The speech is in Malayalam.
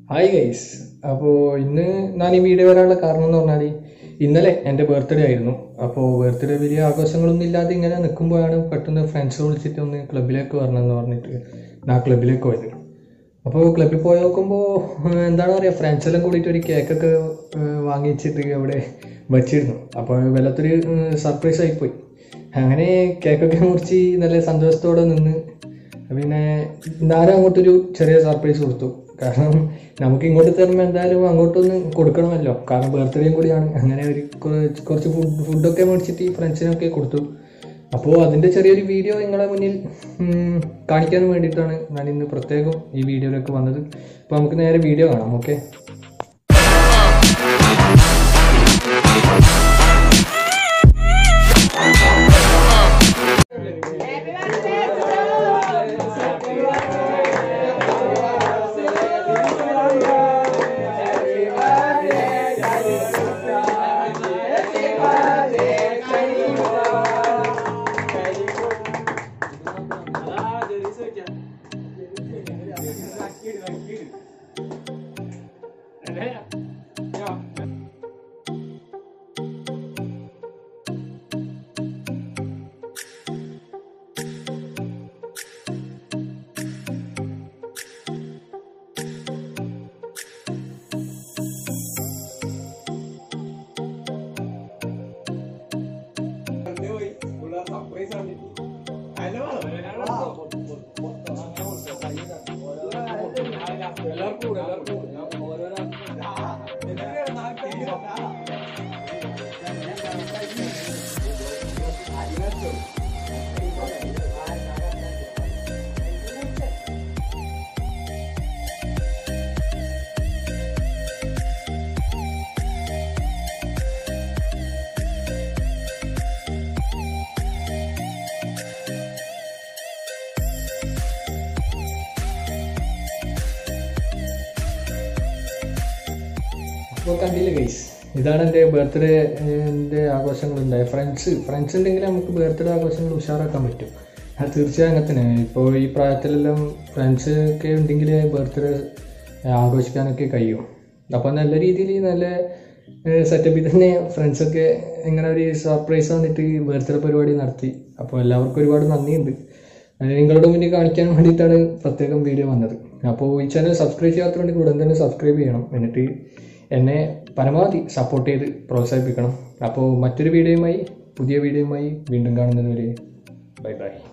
Hi guys. അപ്പോൾ ഇന്ന് ഞാൻ ഈ വീഡിയോ വരാനുള്ള കാരണം എന്ന് പറഞ്ഞാൽ ഇന്നലെ എൻ്റെ ബർത്ത്ഡേ ആയിരുന്നു. അപ്പോൾ ബർത്ത്ഡേ വലിയ ആഘോഷങ്ങളൊന്നും ഇല്ലാതെ ഇങ്ങനെ നിൽക്കുമ്പോഴാണ് പെട്ടെന്ന് ഫ്രണ്ട്സ് വിളിച്ചിട്ട് ഒന്ന് ക്ലബിലേക്ക് വരണമെന്ന് പറഞ്ഞിട്ട് ഞാൻ ക്ലബിലേക്ക് പോയത്. അപ്പോൾ ക്ലബിൽ പോയി നോക്കുമ്പോൾ എന്താണ് പറയുക, ഫ്രണ്ട്സെല്ലാം കൂടിയിട്ട് ഒരു കേക്കൊക്കെ വാങ്ങിച്ചിട്ട് അവിടെ വച്ചിരുന്നു. അപ്പോൾ വല്ലാത്തൊരു സർപ്രൈസ് ആയിപ്പോയി. അങ്ങനെ കേക്കൊക്കെ മുറിച്ച് നല്ല സന്തോഷത്തോടെ നിന്ന് പിന്നെ ഞാനും അങ്ങോട്ടൊരു ചെറിയ സർപ്രൈസ് കൊടുത്തു. കാരണം നമുക്ക് ഇങ്ങോട്ട് തരുമ്പോൾ എന്തായാലും അങ്ങോട്ടൊന്ന് കൊടുക്കണമല്ലോ, കാരണം ബർത്ത്ഡേയും കൂടിയാണ്. അങ്ങനെ ഒരു കുറച്ച് ഫുഡൊക്കെ മേടിച്ചിട്ട് ഫ്രണ്ട്സിനൊക്കെ കൊടുത്തു. അപ്പോൾ അതിൻ്റെ ചെറിയൊരു വീഡിയോ നിങ്ങളെ മുന്നിൽ കാണിക്കാൻ വേണ്ടിയിട്ടാണ് ഞാൻ ഇന്ന് പ്രത്യേകം ഈ വീഡിയോയിലേക്ക് വന്നത്. അപ്പോൾ നമുക്ക് നേരെ വീഡിയോ കാണാം. ഓക്കെ. അപ്പോൾ കണ്ടില്ല ഗൈസ്, ഇതാണ് എൻ്റെ ബർത്ത്ഡേൻ്റെ ആഘോഷങ്ങളുണ്ടായത്. ഫ്രണ്ട്സ് ഉണ്ടെങ്കിൽ നമുക്ക് ബർത്ത്ഡേ ആഘോഷങ്ങൾ ഉഷാറാക്കാൻ പറ്റും. അത് തീർച്ചയായും അങ്ങനെ തന്നെ. ഇപ്പോൾ ഈ പ്രായത്തിലെല്ലാം ഫ്രണ്ട്സ് ഒക്കെ ഉണ്ടെങ്കിൽ ബർത്ത്ഡേ ആഘോഷിക്കാനൊക്കെ കഴിയും. അപ്പോൾ നല്ല രീതിയിൽ നല്ല സെറ്റപ്പിൽ തന്നെ ഫ്രണ്ട്സൊക്കെ ഇങ്ങനെ ഒരു സർപ്രൈസ് വന്നിട്ട് ബർത്ത്ഡേ പരിപാടി നടത്തി. അപ്പോൾ എല്ലാവർക്കും ഒരുപാട് നന്ദിയുണ്ട്. നിങ്ങളുടെ മുന്നിൽ കാണിക്കാൻ വേണ്ടിയിട്ടാണ് പ്രത്യേകം വീഡിയോ വന്നത്. അപ്പോൾ ഈ ചാനൽ സബ്സ്ക്രൈബ് ചെയ്യാത്തതുകൊണ്ട് ഉടൻ തന്നെ സബ്സ്ക്രൈബ് ചെയ്യണം. എന്നിട്ട് എന്നെ പരമാവധി സപ്പോർട്ട് ചെയ്ത് പ്രോത്സാഹിപ്പിക്കണം. അപ്പോൾ മറ്റൊരു വീഡിയോയുമായി, പുതിയ വീഡിയോയുമായി വീണ്ടും കാണുന്നതുവരെ ബൈ ബൈ.